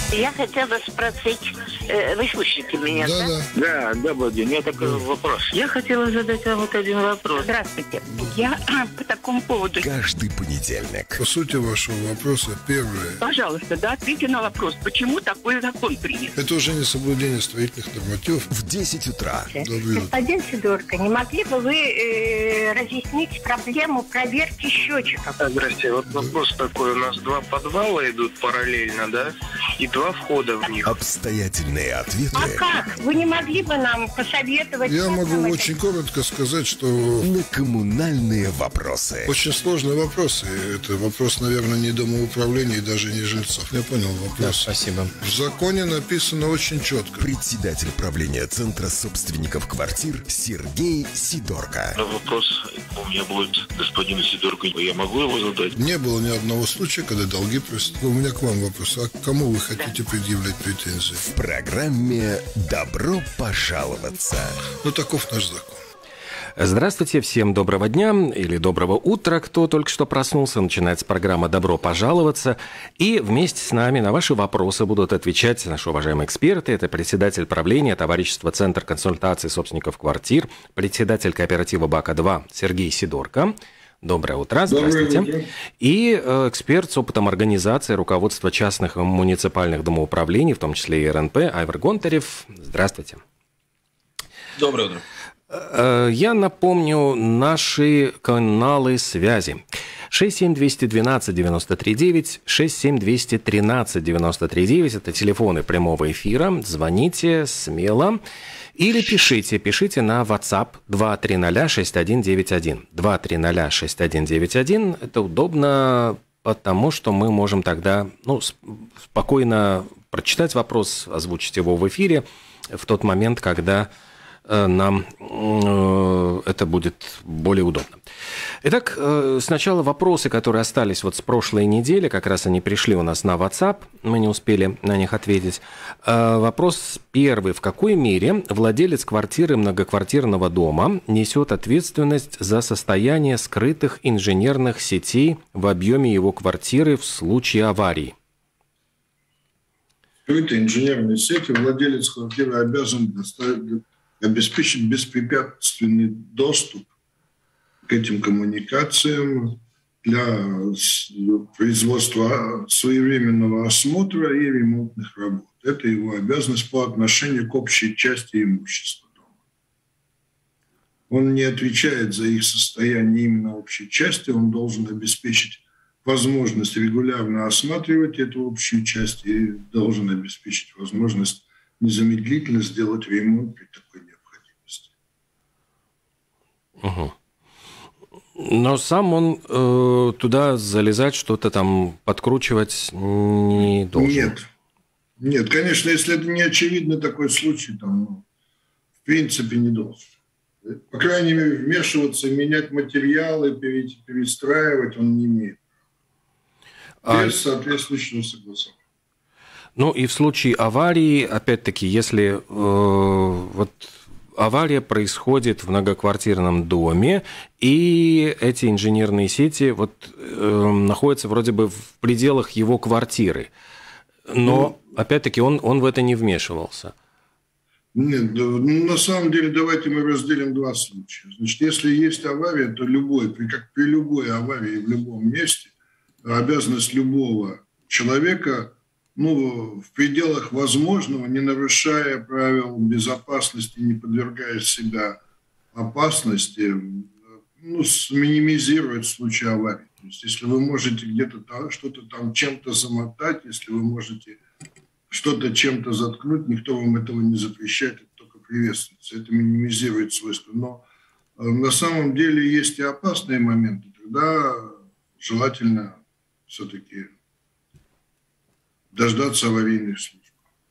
Я хотела спросить, вы слышите меня, да? Да, добрый день. У меня такой вопрос. Я хотела задать вам вот один вопрос. Здравствуйте. Я по такому поводу... Каждый понедельник. По сути вашего вопроса, первое. Пожалуйста, да, ответьте на вопрос, почему такой закон принят? Это уже не соблюдение строительных нормативов. В 10 утра. Господин Сидорко, не могли бы вы разъяснить проблему проверки счетчиков? Здрасте. Вот вопрос такой. У нас 2 подвала идут параллельно, да? И 2 входа в них. Обстоятельные ответы. А как? Вы не могли бы нам посоветовать? Я могу очень коротко сказать, что... На коммунальные вопросы. Очень сложные вопросы. Это вопрос, наверное, не домоуправления и даже не жильцов. Я понял вопрос. Да, спасибо. В законе написано очень четко. Председатель правления Центра собственников квартир Сергей Сидорко. Вопрос у меня будет господину Сидорко. Я могу его задать? Не было ни одного случая, когда долги просят. У меня к вам вопрос. А к кому вы хотите предъявлять претензии? В программе «Добро пожаловаться». Ну, таков наш закон. Здравствуйте, всем доброго дня или доброго утра, кто только что проснулся. Начинается программа «Добро пожаловаться». И вместе с нами на ваши вопросы будут отвечать наши уважаемые эксперты. Это председатель правления товарищества «Центр консультации собственников квартир», председатель кооператива «БАКа-2» Сергей Сидорко. Доброе утро, здравствуйте. Доброе утро. И эксперт с опытом организации руководства частных и муниципальных домоуправлений, в том числе и РНП, Айвар Гонтарев. Здравствуйте. Доброе утро. Я напомню наши каналы связи. 67212-93-9, 67213-93-9 – это телефоны прямого эфира. Звоните смело или пишите на WhatsApp 2306191. 2306191 – это удобно, потому что мы можем тогда спокойно прочитать вопрос, озвучить его в эфире в тот момент, когда нам это будет более удобно. Итак, сначала вопросы, которые остались вот с прошлой недели, как раз они пришли у нас на WhatsApp, мы не успели на них ответить. Вопрос первый. В какой мере владелец квартиры многоквартирного дома несет ответственность за состояние скрытых инженерных сетей в объеме его квартиры в случае аварии? Скрытые инженерные сети владелец квартиры обязан обеспечить беспрепятственный доступ к этим коммуникациям для производства своевременного осмотра и ремонтных работ. Это его обязанность по отношению к общей части имущества дома. Он не отвечает за их состояние именно общей части, он должен обеспечить возможность регулярно осматривать эту общую часть и должен обеспечить возможность незамедлительно сделать ремонт при такой необходимости. Угу. Но сам он туда залезать, что-то там подкручивать не должен? Нет, конечно, если это не очевидно такой случай, там, в принципе не должен. По крайней мере, вмешиваться, менять материалы, перестраивать он не имеет. Без соответствующего согласования. Ну и в случае аварии, опять-таки, если авария происходит в многоквартирном доме, и эти инженерные сети находятся вроде бы в пределах его квартиры, но, опять-таки, он в это не вмешивался. Нет, на самом деле давайте мы разделим два случая. Значит, если есть авария, то как при любой аварии в любом месте, обязанность любого человека в пределах возможного, не нарушая правил безопасности, не подвергая себя опасности, минимизировать случай аварии. То есть, если вы можете где-то что-то там чем-то замотать, если вы можете что-то чем-то заткнуть, никто вам этого не запрещает, это только приветствуется. Это минимизирует свойства. Но на самом деле есть и опасные моменты. Тогда желательно все-таки дождаться аварийных служб.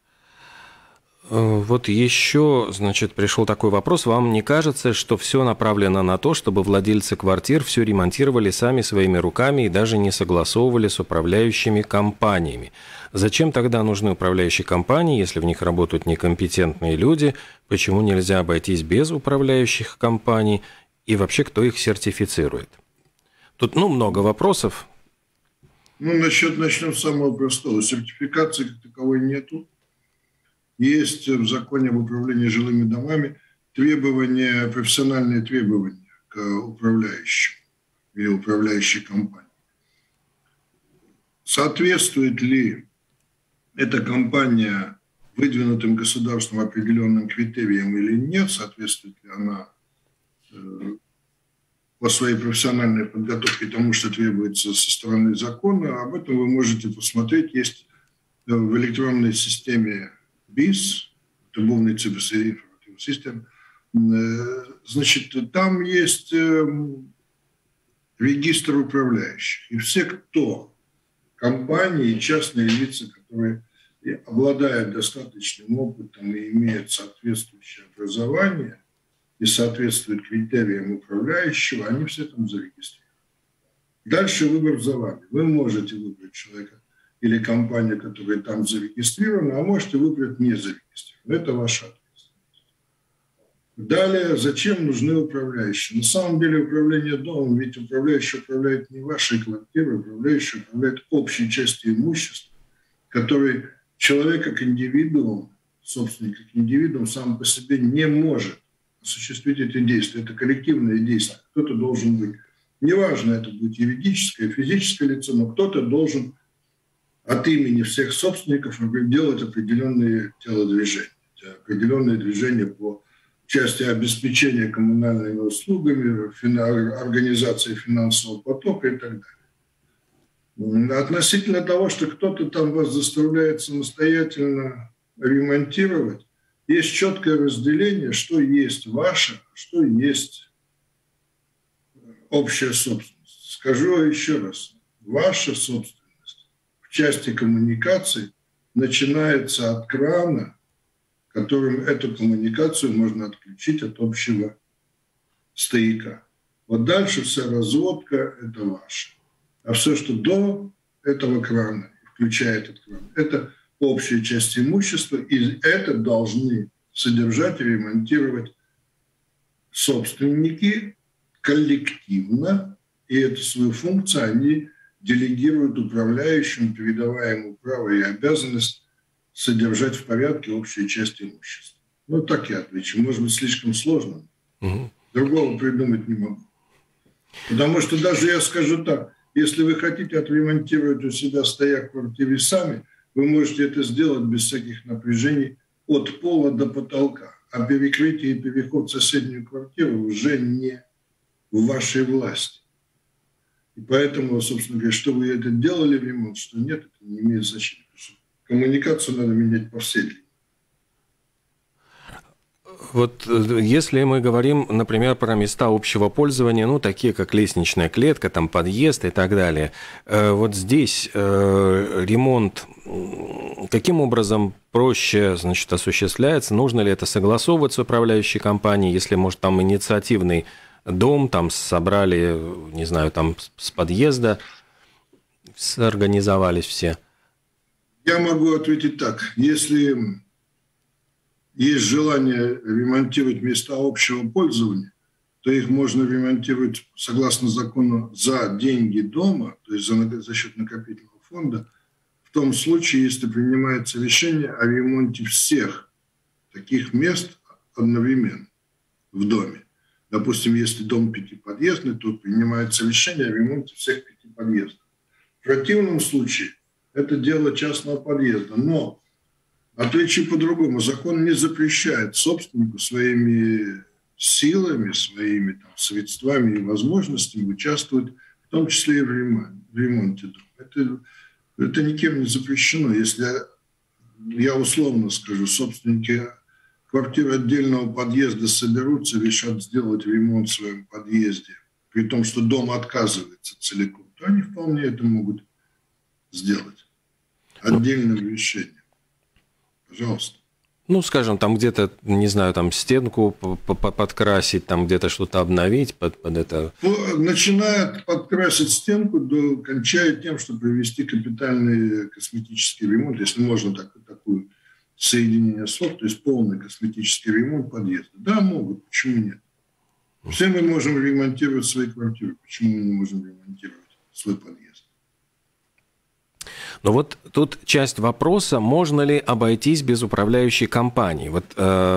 Вот еще, пришел такой вопрос. Вам не кажется, что все направлено на то, чтобы владельцы квартир все ремонтировали сами своими руками и даже не согласовывали с управляющими компаниями? Зачем тогда нужны управляющие компании, если в них работают некомпетентные люди? Почему нельзя обойтись без управляющих компаний? И вообще, кто их сертифицирует? Тут, много вопросов. Начнем с самого простого. Сертификации как таковой нету. Есть в законе об управлении жилыми домами профессиональные требования к управляющим или управляющей компании. Соответствует ли эта компания выдвинутым государством определенным критериям или нет, соответствует ли она по своей профессиональной подготовке тому, что требуется со стороны закона, об этом вы можете посмотреть. Есть в электронной системе БИС, любовный информационный систем, значит, там есть регистр управляющих. И все, кто компании и частные лица, которые обладают достаточным опытом и имеют соответствующее образование и соответствуют критериям управляющего, они все там зарегистрированы. Дальше выбор за вами. Вы можете выбрать человека или компанию, которая там зарегистрирована, а можете выбрать не зарегистрированную. Это ваша ответственность. Далее, зачем нужны управляющие? На самом деле управление домом, ведь управляющий управляет не вашей квартирой, управляющий управляет общей частью имущества, который человек как индивидуум, собственник как индивидуум сам по себе не может осуществить эти действия. Это коллективные действия. Кто-то должен быть. Неважно, это будет юридическое, физическое лицо, но кто-то должен от имени всех собственников делать определенные телодвижения, определенные движения по части обеспечения коммунальными услугами, организации финансового потока и так далее. Относительно того, что кто-то там вас заставляет самостоятельно ремонтировать, есть четкое разделение, что есть ваше, что есть общая собственность. Скажу еще раз, ваша собственность в части коммуникаций начинается от крана, которым эту коммуникацию можно отключить от общего стояка. Вот дальше вся разводка – это ваше. А все, что до этого крана, включая этот кран, это общая часть имущества, и это должны содержать и ремонтировать собственники коллективно, и эту свою функцию они делегируют управляющим, передавая ему право и обязанность содержать в порядке общую часть имущества. Так я отвечу. Может быть, слишком сложно. Другого придумать не могу. Потому что даже я скажу так, если вы хотите отремонтировать у себя стояк в квартире сами, вы можете это сделать без всяких напряжений от пола до потолка. А перекрытие и переход в соседнюю квартиру уже не в вашей власти. И поэтому, собственно говоря, что вы это делали в ремонт, что нет, это не имеет значения. Коммуникацию надо менять по всей длине. Вот если мы говорим, например, про места общего пользования, такие как лестничная клетка, там подъезд и так далее, вот здесь ремонт каким образом проще, осуществляется? Нужно ли это согласовывать с управляющей компанией, если, может, там инициативный дом, там собрали, не знаю, там с подъезда, организовались все? Я могу ответить так. Если есть желание ремонтировать места общего пользования, то их можно ремонтировать согласно закону за деньги дома, то есть за счет накопительного фонда, в том случае, если принимается решение о ремонте всех таких мест одновременно в доме. Допустим, если дом пятиподъездный, то принимается решение о ремонте всех 5 подъездов. В противном случае это дело частного подъезда. Но отвечу по-другому. Закон не запрещает собственнику своими силами, своими средствами и возможностями участвовать, в том числе и в ремонте дома. Это никем не запрещено. Если я условно скажу, собственники квартиры отдельного подъезда соберутся, решат сделать ремонт в своем подъезде, при том, что дом отказывается целиком, то они вполне это могут сделать отдельным решением. Пожалуйста. Скажем, там где-то, не знаю, там стенку подкрасить, там где-то что-то обновить под это. Начиная от подкрасить стенку, кончая тем, что провести капитальный косметический ремонт, если можно такое соединение слов, то есть полный косметический ремонт подъезда. Да, могут, почему нет? Все мы можем ремонтировать свои квартиры, почему мы не можем ремонтировать свой подъезд? Но вот тут часть вопроса, можно ли обойтись без управляющей компании. Вот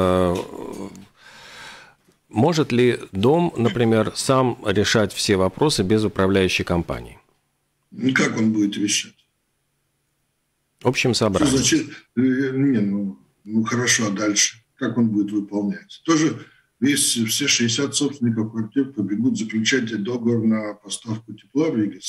может ли дом, например, сам решать все вопросы без управляющей компании? Как он будет решать? Общим собранием. Значит, хорошо, а дальше? Как он будет выполнять? Тоже все 60 собственников квартир побегут заключать договор на поставку тепла в Риге.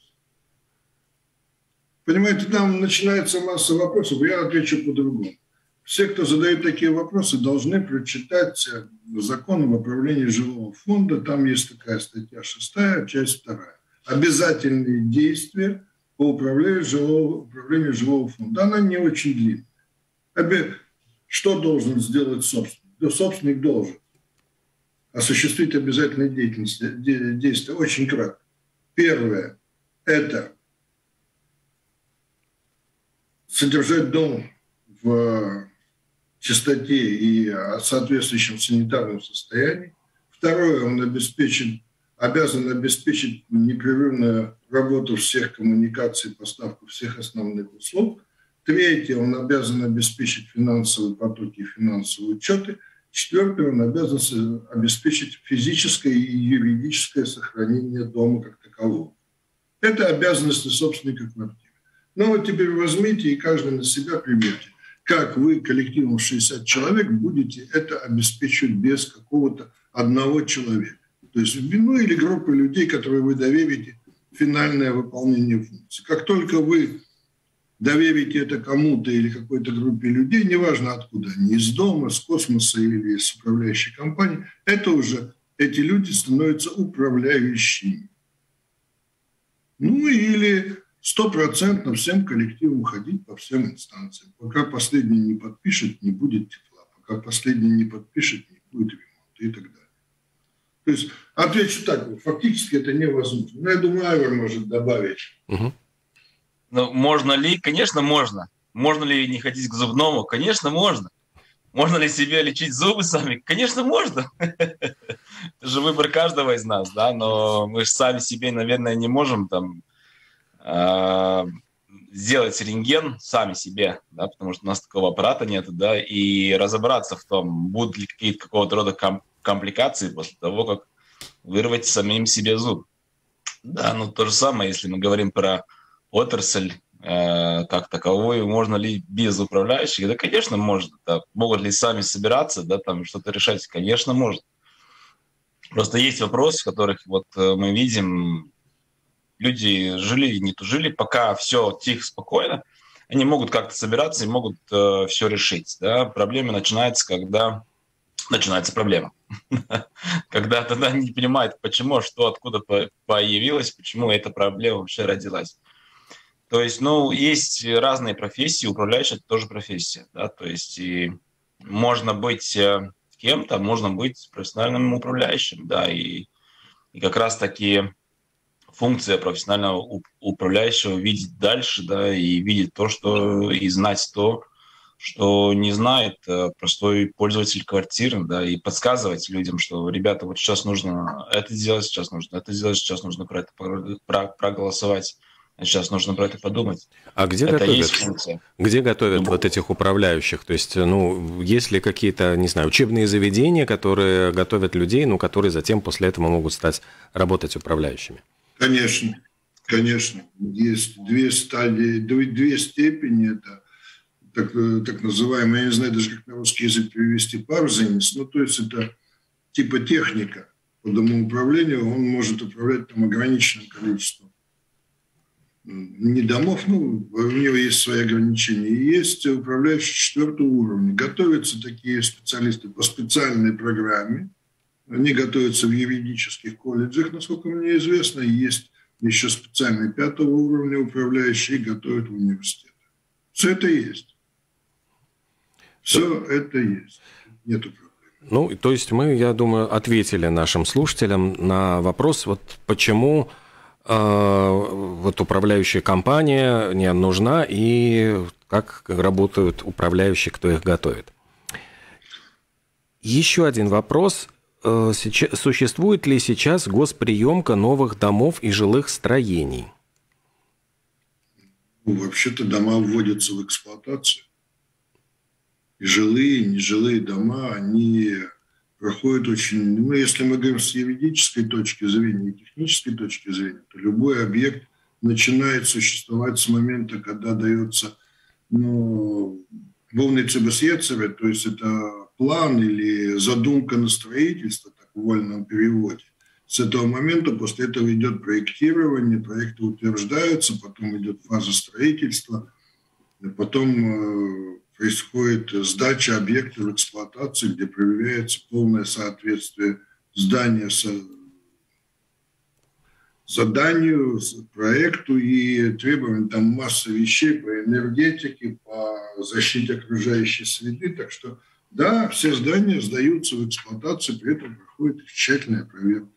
Понимаете, там начинается масса вопросов, я отвечу по-другому. Все, кто задают такие вопросы, должны прочитать закон об управлении жилого фонда. Там есть такая статья 6, часть 2. Обязательные действия по управлению жилого фонда. Она не очень длинная. Что должен сделать собственник? Да, собственник должен осуществить обязательные действия. Очень кратко. Первое – это содержать дом в чистоте и соответствующем санитарном состоянии. Второе, он обязан обеспечить непрерывную работу всех коммуникаций, поставку всех основных услуг. Третье, он обязан обеспечить финансовые потоки и финансовые учеты. Четвертое, он обязан обеспечить физическое и юридическое сохранение дома как такового. Это обязанности собственника квартиры. Ну вот теперь возьмите и каждый на себя примерьте. Как вы коллективом 60 человек будете это обеспечивать без какого-то одного человека? То есть или группы людей, которые вы доверите финальное выполнение функций. Как только вы доверите это кому-то или какой-то группе людей, неважно откуда они, из дома, с космоса или из управляющей компании, это уже эти люди становятся управляющими. Или 100% всем коллективам ходить по всем инстанциям. Пока последний не подпишет, не будет тепла. Пока последний не подпишет, не будет ремонта и так далее. То есть, отвечу так, фактически это невозможно. Но я думаю, Айвар может добавить. Ну, можно ли? Конечно, можно. Можно ли не ходить к зубному? Конечно, можно. Можно ли себе лечить зубы сами? Конечно, можно. Это же выбор каждого из нас, да, но мы же сами себе, наверное, не можем там сделать рентген сами себе, да, потому что у нас такого аппарата нет, да, и разобраться в том, будут ли какие-то какого-то рода компликации после того, как вырвать самим себе зуб. Да, то же самое, если мы говорим про отрасль как таковую, можно ли без управляющих? Да, конечно, можно. Да. Могут ли сами собираться, да, там что-то решать? Конечно, можно. Просто есть вопросы, в которых вот мы видим, люди жили и не тужили, пока все тихо, спокойно, они могут как-то собираться и могут все решить. Да? Проблема начинается, когда начинается проблема. Когда тогда не понимают, почему, что, откуда появилось, почему эта проблема вообще родилась. То есть, есть разные профессии, управляющая – это тоже профессия. Да? То есть, и можно быть кем-то, можно быть профессиональным управляющим. Да? И как раз-таки функция профессионального управляющего видеть дальше, да, и видеть то, что и знать то, что не знает простой пользователь квартиры, да, и подсказывать людям, что, ребята, вот сейчас нужно это сделать, сейчас нужно это сделать, сейчас нужно про это проголосовать, а сейчас нужно про это подумать. А где готовят вот этих управляющих? То есть, есть ли какие-то, не знаю, учебные заведения, которые готовят людей, которые затем после этого могут стать работать управляющими? Конечно. Есть две стадии, две степени. Это так называемый, я не знаю даже, как на русский язык перевести, парзенис. То есть это типа техника по домоуправлению. Он может управлять там ограниченным количеством не домов, у него есть свои ограничения. И есть управляющие 4-го уровня. Готовятся такие специалисты по специальной программе. Они готовятся в юридических колледжах, насколько мне известно. Есть еще специальные 5-го уровня управляющие, готовят в университетах. Все это есть. Все это есть. Нету проблем. То есть мы, я думаю, ответили нашим слушателям на вопрос, почему управляющая компания не нужна и как работают управляющие, кто их готовит. Еще один вопрос. Существует ли сейчас госприемка новых домов и жилых строений? Вообще-то дома вводятся в эксплуатацию. И жилые, и нежилые дома, они проходят очень... Ну, если мы говорим с юридической точки зрения и технической точки зрения, то любой объект начинает существовать с момента, когда дается вовнутрь беседы, то есть это план или задумка на строительство, так в вольном переводе. С этого момента, после этого идет проектирование, проекты утверждаются, потом идет фаза строительства, потом происходит сдача объекта в эксплуатацию, где проверяется полное соответствие здания заданию, проекту и требованиям. Там масса вещей по энергетике, по защите окружающей среды. Так что, да, все здания сдаются в эксплуатацию, при этом проходит тщательная проверка.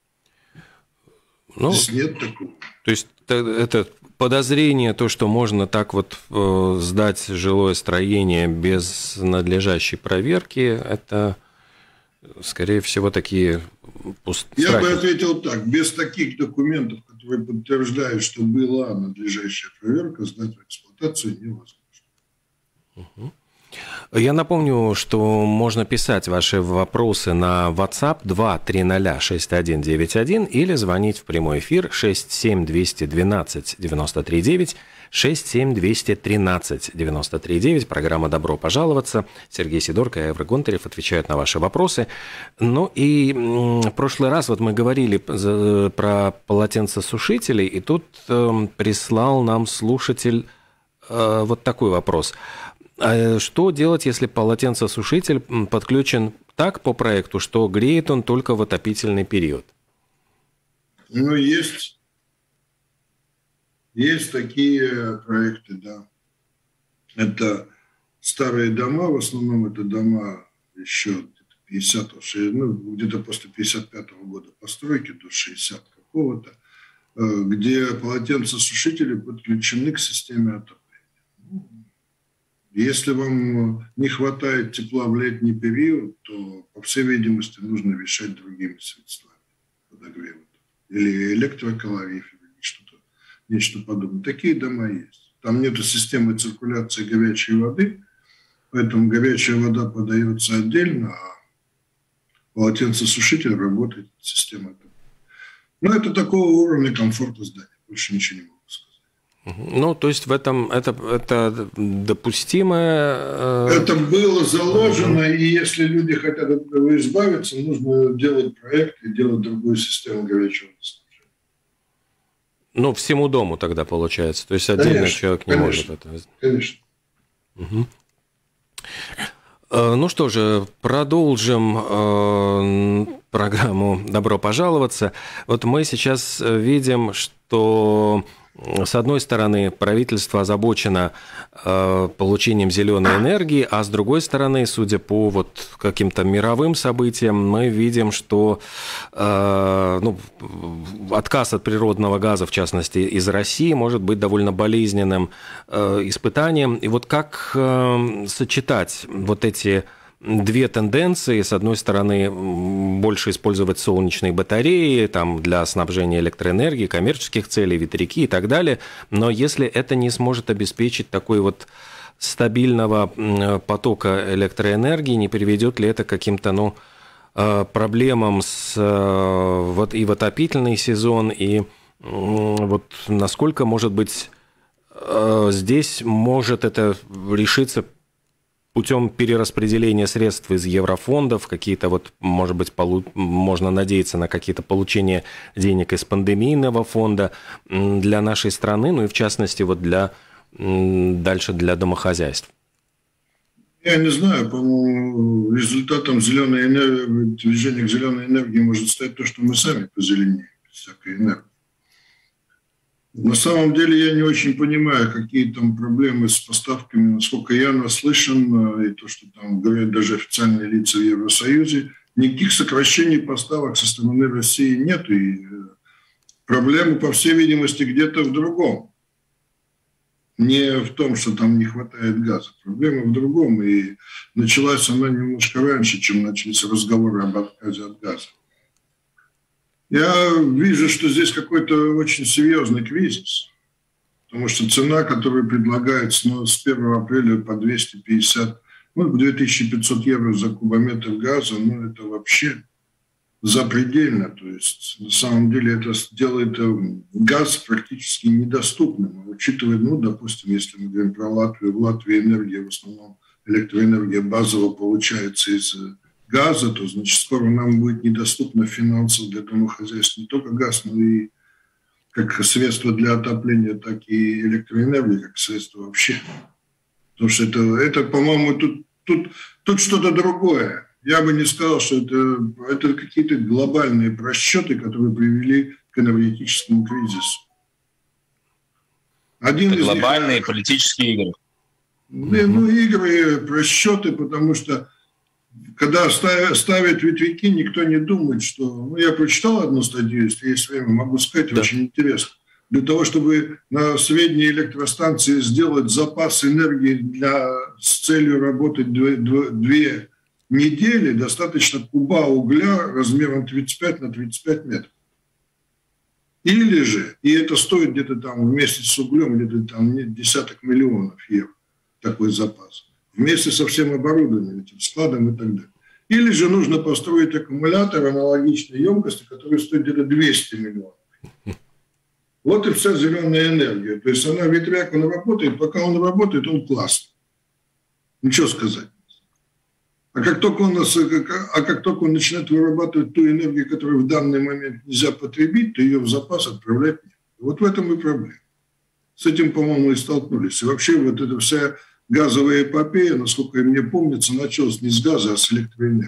Здесь нет такого. То есть это подозрение, то, что можно так вот сдать жилое строение без надлежащей проверки, это, скорее всего, такие страхи. Я бы ответил так. Без таких документов, которые подтверждают, что была надлежащая проверка, сдать в эксплуатацию невозможно. Угу. Я напомню, что можно писать ваши вопросы на WhatsApp 2306191 или звонить в прямой эфир 67-212-93-9, 67-213-93-9. Программа «Добро пожаловаться». Сергей Сидорко и Айвар Гонтарев отвечают на ваши вопросы. Ну и в прошлый раз вот мы говорили про полотенцесушители, и тут прислал нам слушатель вот такой вопрос. А что делать, если полотенцесушитель подключен так по проекту, что греет он только в отопительный период? Ну, есть такие проекты, да. Это старые дома, в основном это дома еще 50-го, где-то после 55-го года постройки, до 60 какого-то, где полотенцесушители подключены к системе отопления. Если вам не хватает тепла в летний период, то, по всей видимости, нужно решать другими средствами подогрева. Или электрокалорифер, или нечто подобное. Такие дома есть. Там нет системы циркуляции горячей воды, поэтому горячая вода подается отдельно, а полотенцесушитель работает с системой отопления. Но это такого уровня комфорта здания. Больше ничего не могу сказать. Ну, то есть в этом это допустимое... Это было заложено, и если люди хотят от этого избавиться, нужно делать проект и делать другую систему горячего снабжения. Ну, всему дому тогда получается. То есть отдельно человек не может это... Конечно. Угу. Ну что же, продолжим программу «Добро пожаловаться». Вот мы сейчас видим, что... С одной стороны, правительство озабочено получением зеленой энергии, а с другой стороны, судя по вот каким-то мировым событиям, мы видим, что отказ от природного газа, в частности, из России, может быть довольно болезненным испытанием. И вот как сочетать вот эти две тенденции: с одной стороны, больше использовать солнечные батареи там, для снабжения электроэнергии, коммерческих целей, ветряки и так далее, но если это не сможет обеспечить такой вот стабильного потока электроэнергии, не приведет ли это к каким-то проблемам вот и в отопительный сезон, и вот насколько, может быть, здесь может это решиться путем перераспределения средств из еврофондов, какие-то вот, может быть, можно надеяться на какие-то получения денег из пандемийного фонда для нашей страны, ну и в частности вот дальше для домохозяйств. Я не знаю, по-моему, результатом движения к зеленой энергии может стать то, что мы сами позеленеем без всякой энергии. На самом деле я не очень понимаю, какие там проблемы с поставками. Насколько я наслышан, и то, что там говорят даже официальные лица в Евросоюзе, никаких сокращений поставок со стороны России нет. И проблема, по всей видимости, где-то в другом. Не в том, что там не хватает газа. Проблема в другом. И началась она немножко раньше, чем начались разговоры об отказе от газа. Я вижу, что здесь какой-то очень серьезный кризис. В Потому что цена, которую предлагают с 1 апреля по 250, ну, 2500 евро за кубометр газа, ну, это вообще запредельно. То есть, на самом деле, это делает газ практически недоступным. Учитывая, ну, допустим, если мы говорим про Латвию, в Латвии энергия, в основном электроэнергия базово получается из газа, то, значит, скоро нам будет недоступно финансово для домохозяйств не только газ, но и как средство для отопления, так и электроэнергии, как средство вообще. Потому что это по-моему, тут что-то другое. Я бы не сказал, что это какие-то глобальные просчеты, которые привели к энергетическому кризису. Это глобальные политические игры. Ну, игры, просчеты, потому что когда ставят ветряки, никто не думает, что... Ну, я прочитал одну статью, если есть время, могу сказать, да. Очень интересно. Для того, чтобы на средней электростанции сделать запас энергии с целью работать 2 недели, достаточно куба угля размером 35 на 35 метров. Или же, и это стоит где-то там вместе с углем, где-то там десяток миллионов евро, такой запас. Вместе со всем оборудованием, этим складом и так далее. Или же нужно построить аккумулятор аналогичной емкости, который стоит где-то 200 миллионов. Вот и вся зеленая энергия. То есть она, ветряк, он работает, пока он работает, он классный. Ничего сказать. А как только он начинает вырабатывать ту энергию, которую в данный момент нельзя потребить, то ее в запас отправлять нет. Вот в этом и проблема. С этим, по-моему, и столкнулись. И вообще вот эта вся газовая эпопея, насколько мне помнится, началась не с газа, а с электроэнергии.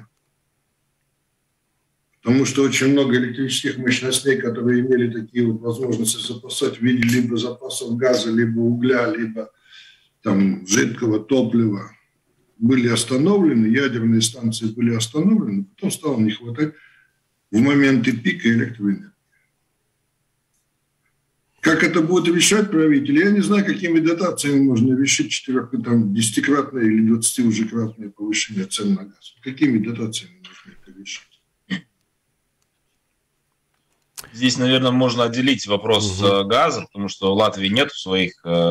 Потому что очень много электрических мощностей, которые имели такие вот возможности запасать в виде либо запасов газа, либо угля, либо там жидкого топлива, были остановлены, ядерные станции были остановлены, потом стало не хватать в моменты пика электроэнергии. Как это будет решать правители? Я не знаю, какими дотациями можно решить 10-кратное или 20-уже-кратное повышение цен на газ. Какими дотациями можно это решить? Здесь, наверное, можно отделить вопрос газа, потому что в Латвии нет своих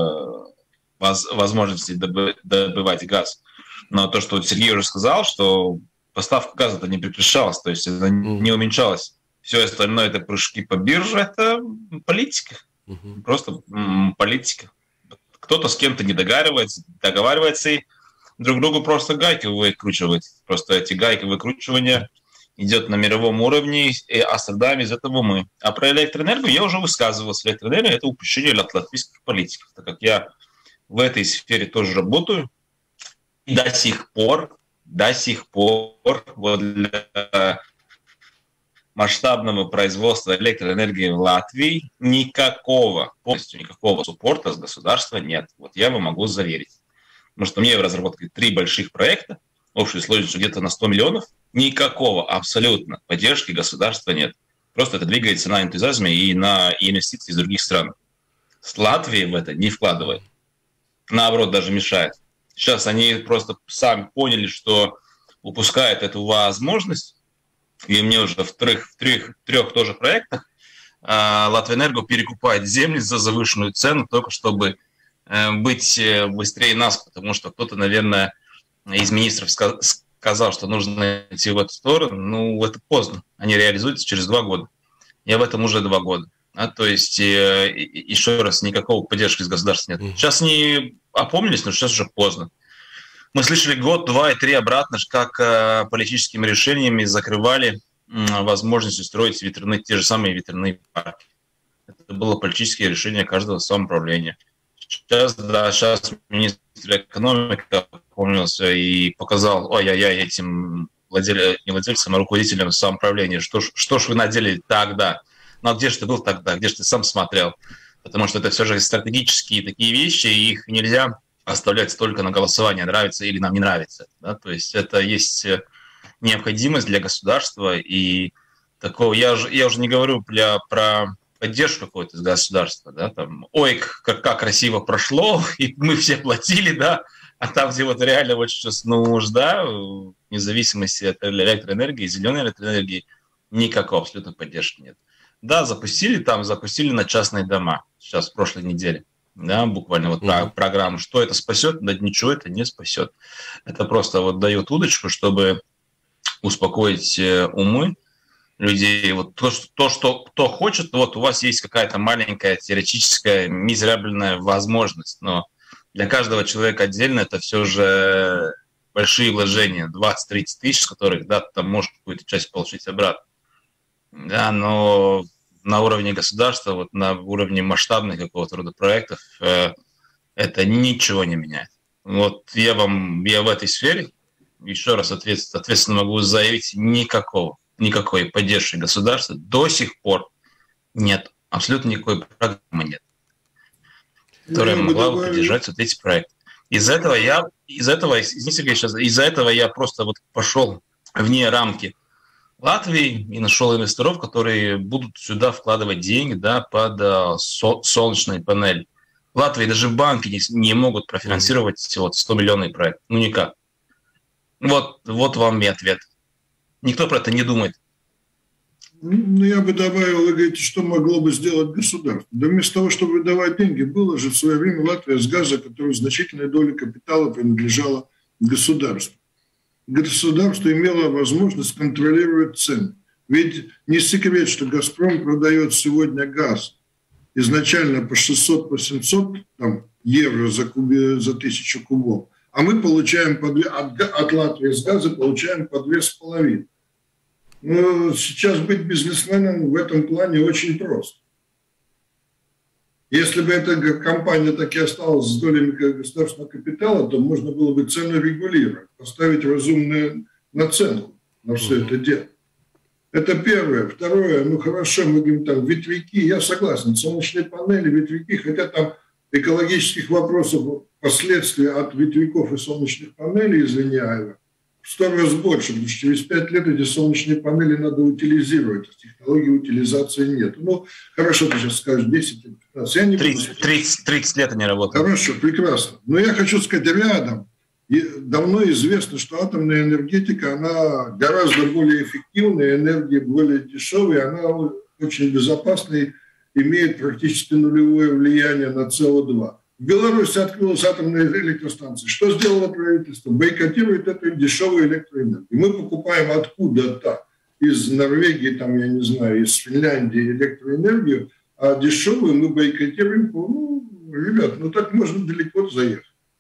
возможностей добывать газ. Но то, что Сергей уже сказал, что поставка газа-то не прекращалась, то есть она не уменьшалась. Все остальное – это прыжки по бирже, это политика. Просто политика. Кто-то с кем-то не договаривается и друг другу просто гайки выкручивает. Просто эти гайки выкручивания идет на мировом уровне, а страдаем из этого мы. А про электроэнергию я уже высказывался. Электроэнергия – это упущение от латвийских политиков. Так как я в этой сфере тоже работаю, и до сих пор вот для масштабного производства электроэнергии в Латвии полностью никакого суппорта с государства нет. Вот я вам могу заверить. Потому что у меня в разработке 3 больших проекта, общей сложностью где-то на 100 миллионов, никакого абсолютно поддержки государства нет. Просто это двигается на энтузиазме и на инвестиции из других стран. С Латвией в это не вкладывает. Наоборот, даже мешает. Сейчас они просто сами поняли, что упускают эту возможность. И мне уже в трех тоже проектах Латвэнерго перекупает земли за завышенную цену, только чтобы быть быстрее нас, потому что кто-то, наверное, из министров сказал, что нужно идти в эту сторону. Ну, это поздно. Они реализуются через 2 года. Я в этом уже 2 года. То есть, еще раз, никакого поддержки из государства нет. Сейчас не опомнились, но сейчас уже поздно. Мы слышали год, 2 и 3 обратно, как политическими решениями закрывали возможность устроить те же самые ветряные парки. Это было политическое решение каждого самоуправления. Сейчас министр экономики опомнился и показал, этим не владельцам, а руководителям самоуправления, что ж вы наделали тогда? Ну, а где же ты был тогда? Где же ты сам смотрел? Потому что это все же стратегические такие вещи, и их нельзя оставлять только на голосование, нравится или нам не нравится. Да? То есть это есть необходимость для государства. И такого я уже не говорю про поддержку какой-то из государства. Да? Там, как красиво прошло, и мы все платили, да? А там, где вот реально вот сейчас нужда, вне зависимости от электроэнергии, зеленой электроэнергии, никакой абсолютно поддержки нет. Да, запустили на частные дома сейчас, в прошлой неделе. да, буквально вот программу. Что это спасет? Да ничего это не спасет. Это просто вот дает удочку, чтобы успокоить умы людей. Вот то, что кто хочет, вот у вас есть какая-то маленькая теоретическая мизерабельная возможность, но для каждого человека отдельно это все же большие вложения, 20-30 тысяч, с которых, да, ты там можешь какую-то часть получить обратно. Да, но на уровне государства, вот на уровне масштабных какого-то рода проектов это ничего не меняет. Вот я в этой сфере, еще раз ответственно могу заявить, никакой поддержки государства до сих пор нет. Абсолютно никакой программы нет, которая могла бы поддержать вот эти проекты. Из-за этого я просто вот пошел вне рамки Латвии и нашел инвесторов, которые будут сюда вкладывать деньги, да, под солнечные панели. В Латвии даже банки не могут профинансировать вот 100-миллионный проект. Ну никак. Вот вам и ответ. Никто про это не думает. Ну, я бы добавил, вы говорите, что могло бы сделать государство. Да вместо того, чтобы выдавать деньги, было же в свое время Латвия с газа, которая значительная доля капитала принадлежала государству. Государство имело возможность контролировать цены. Ведь не секрет, что «Газпром» продает сегодня газ изначально по 600, по 700 евро за 1000 кубов, а мы получаем от Латвии с газа получаем по 2,5. Но сейчас быть бизнесменом в этом плане очень просто. Если бы эта компания так и осталась с долями государственного капитала, то можно было бы цену регулировать, поставить разумную наценку на все это дело. Это первое. Второе, ну хорошо, мы говорим там ветряки, я согласен, солнечные панели, ветряки, хотя там экологических вопросов, последствия от ветряков и солнечных панелей, извиняюсь, в 100 раз больше, потому что через 5 лет эти солнечные панели надо утилизировать, технологии утилизации нет. Ну, хорошо, ты сейчас скажешь 10 лет, 15. Я не 30 лет они работают. Хорошо, прекрасно. Но я хочу сказать, рядом давно известно, что атомная энергетика, она гораздо более эффективная, энергия более дешевая, она очень безопасная, имеет практически нулевое влияние на СО2. В Беларуси открылась атомная электростанция. Что сделало правительство? Бойкотирует эту дешевую электроэнергию. Мы покупаем откуда-то из Норвегии, там, я не знаю, из Финляндии электроэнергию, а дешевую мы бойкотируем. Ну, ребят, ну так можно далеко заехать.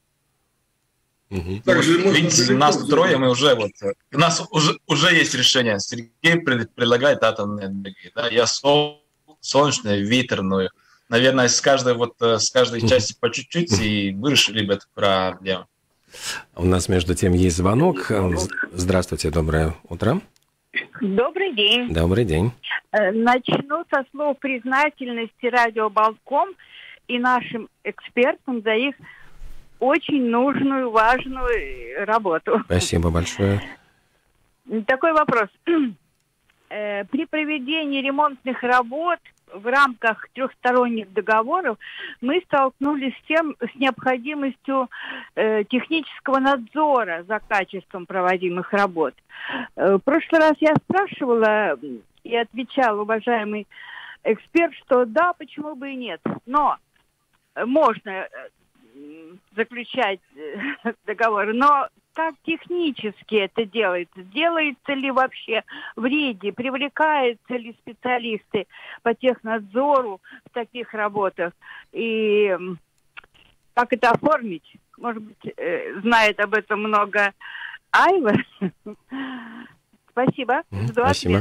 Также видите, нас трое, мы уже вот, у нас уже есть решение. Сергей предлагает атомную энергию, да? Я солнечную, ветерную. Наверное, с каждой части по чуть-чуть, и вы решили бы эту проблему. У нас, между тем, есть звонок. Здравствуйте, доброе утро. Добрый день. Добрый день. Начну со слов признательности Радио Болтком и нашим экспертам за их очень нужную, важную работу. Спасибо большое. Такой вопрос. При проведении ремонтных работ в рамках трехсторонних договоров мы столкнулись с необходимостью технического надзора за качеством проводимых работ. В прошлый раз я спрашивала и отвечал уважаемый эксперт, что да, почему бы и нет, но можно заключать договоры, но как технически это делается? Делается ли вообще в РИДе? Привлекаются ли специалисты по технадзору в таких работах? И как это оформить? Может быть, знает об этом много Айва? Спасибо. Спасибо.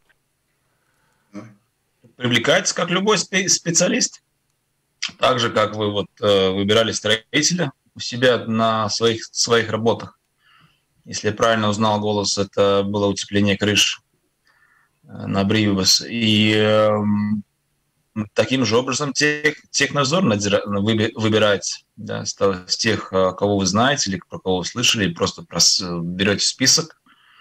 Привлекается как любой специалист. Так же, как вы вот выбирали строителя у себя на своих работах. Если я правильно узнал голос, это было утепление крыш на Бривибас. И таким же образом технадзор выбирается, да, с тех, кого вы знаете или про кого вы слышали, просто берете список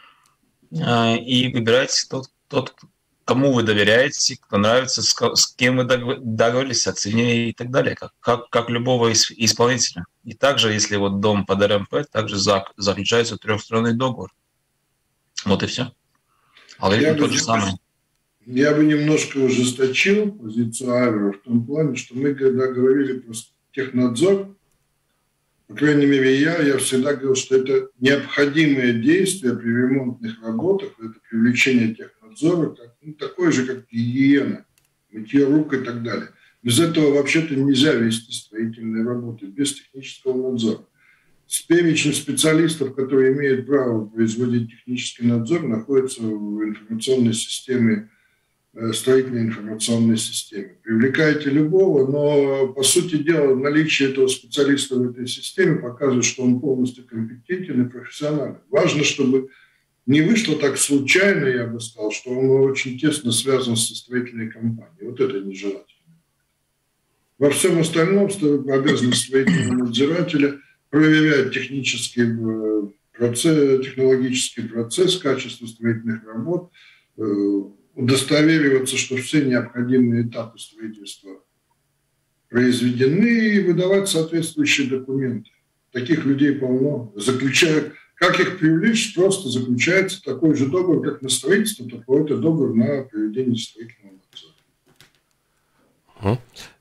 и выбираете тот, кому вы доверяете, кто нравится, с кем вы договорились о цене и так далее, как любого исполнителя. И также, если вот дом под РМП, также заключается трехсторонний договор. Вот и все. Алгоритм тот же самый. Я бы немножко ужесточил позицию Айвера в том плане, что мы когда говорили про технадзор, по крайней мере, я всегда говорил, что это необходимое действие при ремонтных работах, это привлечение технадзора, такое же, как гигиена, мытье рук и так далее. Без этого вообще-то нельзя вести строительные работы, без технического надзора. Перечень специалистов, которые имеют право производить технический надзор, находится в информационной системе, строительной информационной системе. Привлекайте любого, но, по сути дела, наличие этого специалиста в этой системе показывает, что он полностью компетентен и профессионален. Важно, чтобы не вышло так случайно, я бы сказал, что он очень тесно связан со строительной компанией. Вот это нежелательно. Во всем остальном обязанность строительного надзирателя проверять технический процесс, технологический процесс, качество строительных работ, удостовериваться, что все необходимые этапы строительства произведены, и выдавать соответствующие документы. Таких людей полно. Как их привлечь? Просто заключается такой же договор, как на строительство, только это договор на проведение строительного надзора.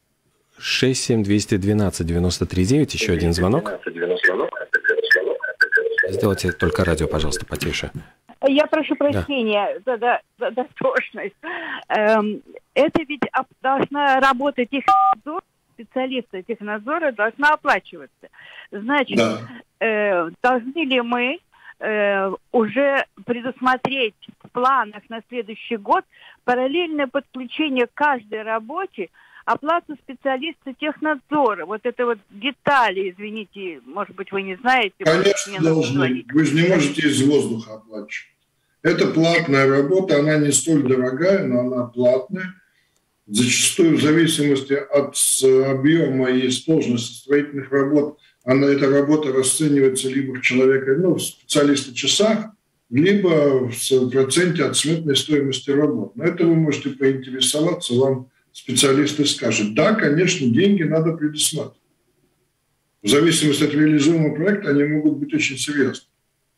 67212-93-9, еще один звонок. Сделайте только радио, пожалуйста, потише. Я прошу прощения за дотошность. Это ведь должна работать технадзор, специалисты технадзора должна оплачиваться. Значит, должны ли мы уже предусмотреть в планах на следующий год параллельное подключение к каждой работе оплату специалиста технадзора? Вот это вот детали, извините, может быть, вы не знаете. Конечно, должны. Вы же не можете из воздуха оплачивать. Это платная работа, она не столь дорогая, но она платная. Зачастую в зависимости от объема и сложности строительных работ, эта работа расценивается либо в в специалиста часах, либо в проценте от сметной стоимости работ. На это вы можете поинтересоваться, вам специалисты скажут. Да, конечно, деньги надо предусматривать. В зависимости от реализуемого проекта они могут быть очень серьезны.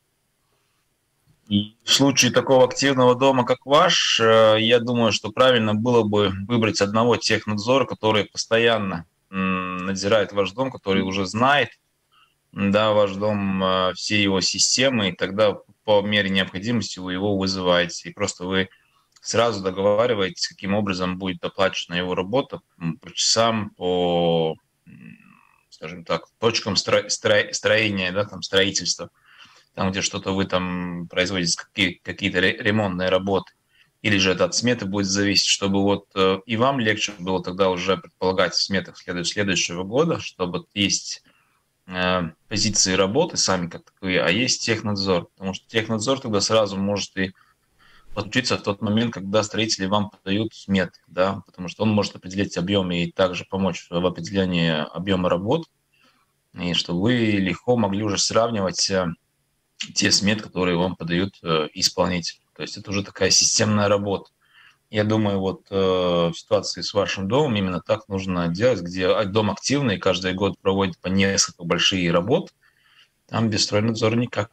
И в случае такого активного дома, как ваш, я думаю, что правильно было бы выбрать одного технадзора, который постоянно надзирает ваш дом, который уже знает, ваш дом, все его системы, и тогда по мере необходимости вы его вызываете. И просто вы сразу договариваетесь, каким образом будет оплачена его работа по часам, по, скажем так, точкам строения, строительства. Там, где что-то вы там производите, какие-то ремонтные работы, или же это от сметы будет зависеть, чтобы и вам легче было тогда уже предполагать в сметах следующего года, чтобы есть позиции работы сами как таковые, а есть технадзор, потому что технадзор тогда сразу может и подключиться в тот момент, когда строители вам подают сметы, потому что он может определить объемы и также помочь в определении объема работ, и чтобы вы легко могли уже сравнивать те сметы, которые вам подают исполнитель. То есть это уже такая системная работа. Я думаю, в ситуации с вашим домом именно так нужно делать, где дом активный, каждый год проводит по несколько большие работы, там без стройнадзора никак.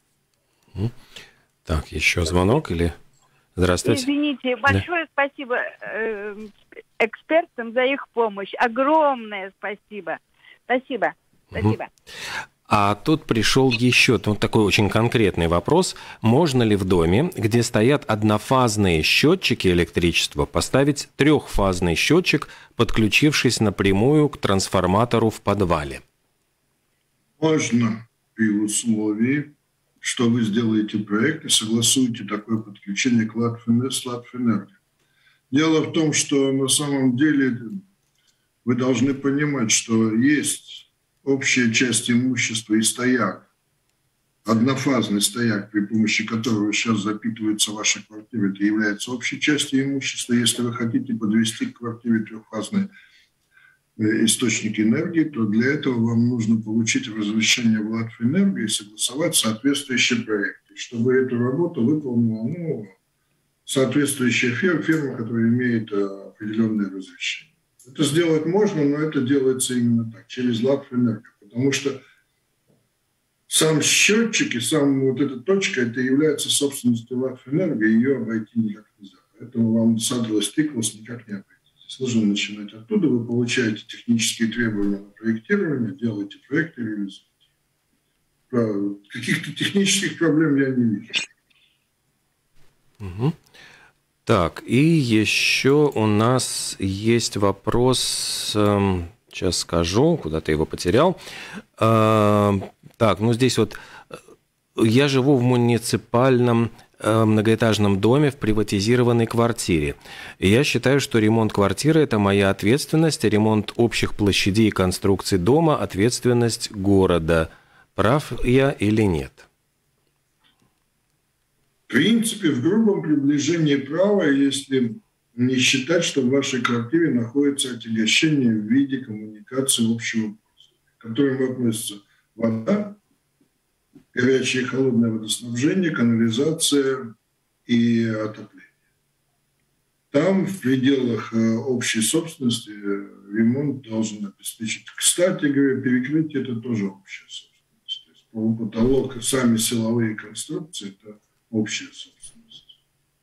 Так, еще звонок или... Здравствуйте. Извините, большое спасибо экспертам за их помощь. Огромное спасибо. Спасибо. А тут пришел еще такой очень конкретный вопрос. Можно ли в доме, где стоят однофазные счетчики электричества, поставить трехфазный счетчик, подключившись напрямую к трансформатору в подвале? Можно, при условии, что вы сделаете проект и согласуете такое подключение к Латвэнерго. Дело в том, что на самом деле вы должны понимать, что есть общая часть имущества и стояк, однофазный стояк, при помощи которого сейчас запитывается ваша квартира, это является общей частью имущества. Если вы хотите подвести к квартире трехфазный источник энергии, то для этого вам нужно получить разрешение в Латвэнерго и согласовать соответствующий проект. И чтобы эту работу выполнила соответствующая фирма, которая имеет определенное разрешение. Это сделать можно, но это делается именно так, через Латвэнерго, потому что сам счетчик и сам эта точка, это является собственностью Латвэнерго, и ее обойти никак нельзя. Поэтому вам с адрес Тиклас никак не обойтись. Нужно начинать оттуда. Вы получаете технические требования на проектирование, делаете проекты, реализуете. Каких-то технических проблем я не вижу. Угу. Так, и еще у нас есть вопрос, сейчас скажу, куда-то его потерял. Так, ну здесь вот, я живу в муниципальном многоэтажном доме в приватизированной квартире. И я считаю, что ремонт квартиры – это моя ответственность, а ремонт общих площадей и конструкций дома – ответственность города. Прав я или нет? В принципе, в грубом приближении права, если не считать, что в вашей квартире находится отягощение в виде коммуникации общего пользования, к которым относятся вода, горячее и холодное водоснабжение, канализация и отопление. Там в пределах общей собственности ремонт должен обеспечить. Кстати говоря, перекрытие – это тоже общая собственность. То есть потолок, сами силовые конструкции – это общая собственность.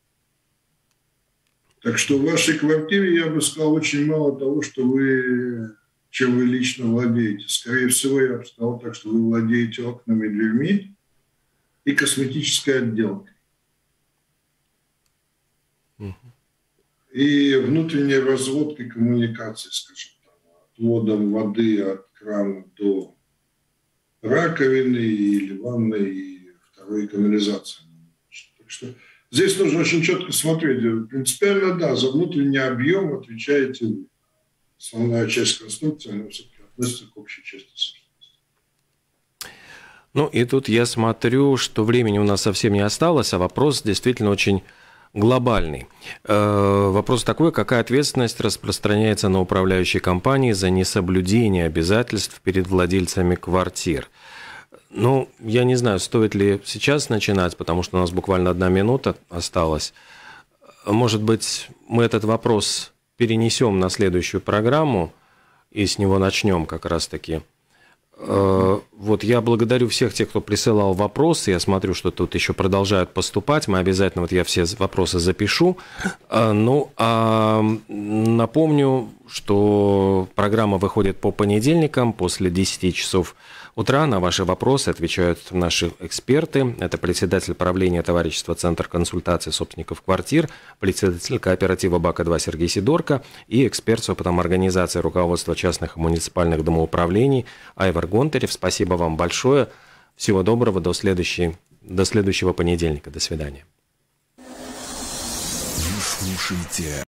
Так что в вашей квартире, я бы сказал, очень мало того, чем вы лично владеете. Скорее всего, я бы сказал так, что вы владеете окнами, дверьми и косметической отделкой. И внутренней разводкой коммуникаций, скажем так, отводом воды от крана до раковины или ванной и второй канализации. Так что здесь нужно очень четко смотреть. Принципиально, да, за внутренний объем отвечаете вы. Основная часть конструкции, она все-таки относится к общей части собственности. Ну, и тут я смотрю, что времени у нас совсем не осталось, а вопрос действительно очень глобальный. Вопрос такой, какая ответственность распространяется на управляющие компании за несоблюдение обязательств перед владельцами квартир? Ну, я не знаю, стоит ли сейчас начинать, потому что у нас буквально 1 минута осталась. Может быть, мы этот вопрос перенесем на следующую программу и с него начнем как раз-таки. Вот я благодарю всех тех, кто присылал вопросы. Я смотрю, что тут еще продолжают поступать. Мы обязательно, вот я все вопросы запишу. Напомню, что программа выходит по понедельникам после 10 часов утра. На ваши вопросы отвечают наши эксперты. Это председатель правления товарищества «Центр консультации собственников квартир», председатель кооператива БАКа-2 Сергей Сидорко и эксперт с опытом организации руководства частных и муниципальных домоуправлений Айвар Гонтарев. Спасибо вам большое. Всего доброго. До следующего понедельника. До свидания. Вы слушаете